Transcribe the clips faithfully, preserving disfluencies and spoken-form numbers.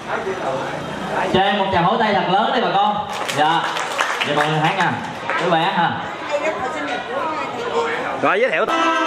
Cho em một tràng vỗ tay thật lớn đi bà con. Dạ. Dạ mọi người hát nha. Vui vẻ ha. Rồi giới thiệu.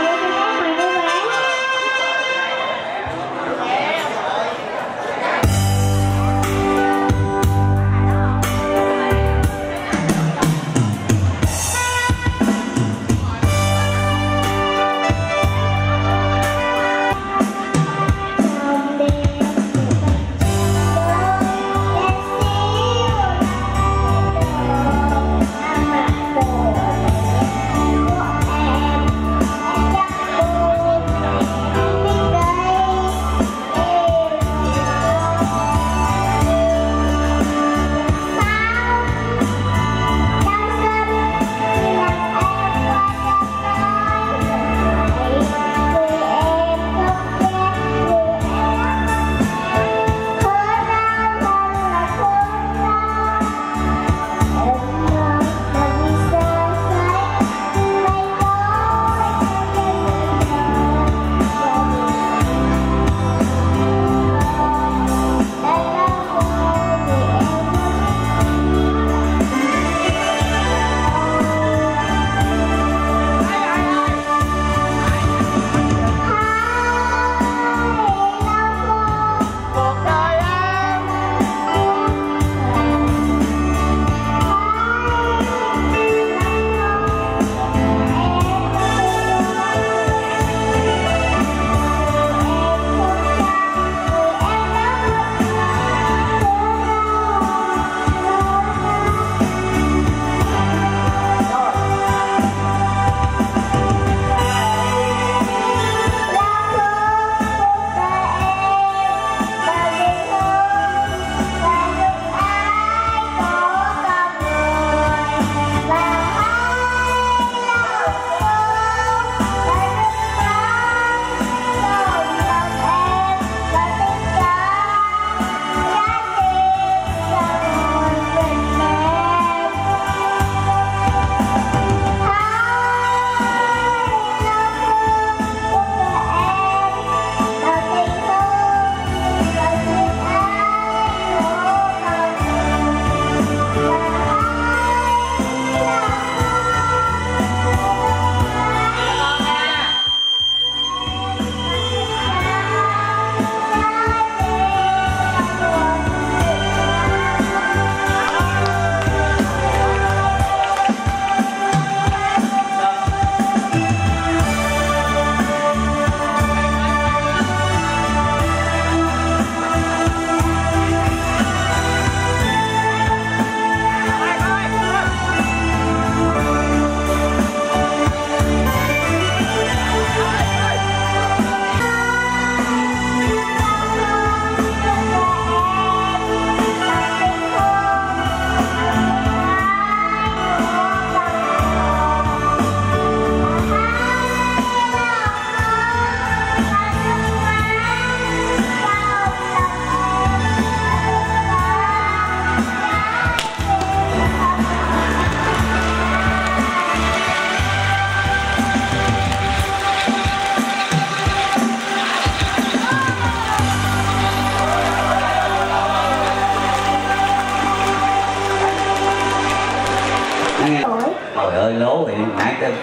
Trời ơi lố thì nãy tôi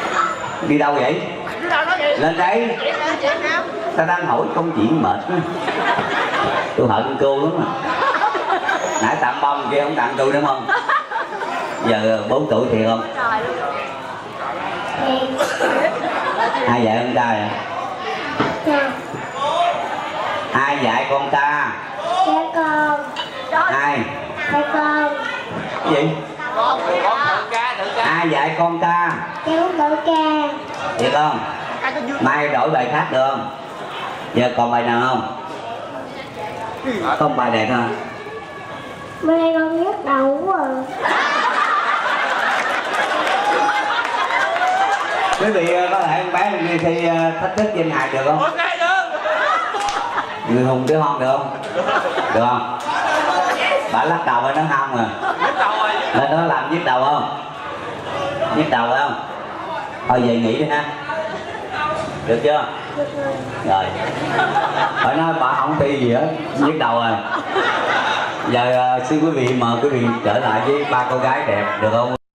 đi đâu vậy? Lên đây. Ta đang hỏi công chuyện mệt quá. Tôi hận cô lắm mà. Nãy tặng bông kia không tặng tôi đúng không? Giờ bốn tuổi thiệt không? Ai dạy con ta vậy? Ai dạy con ta? Dạ con. Ai? Dạ con. Cái gì? Ai dạy con ta? Cháu tự ca. Thiệt không? Mai đổi bài khác được không? Giờ còn bài nào không? Không bài đẹp hả? Bữa nay con nhức đầu quá à. Quý vị có thể con bé đi thi thách thức danh hài được không? Ok được. Người hùng đứa hon được không? Được không? Bà lắc đầu rồi nó hông à. Lên đó làm nhức đầu không? Nhức đầu phải không? Thôi về nghỉ đi ha. Được chưa? Rồi phải nói bà không thi gì hết, nhức đầu rồi. Giờ uh, xin quý vị mời quý vị trở lại với ba cô gái đẹp được không?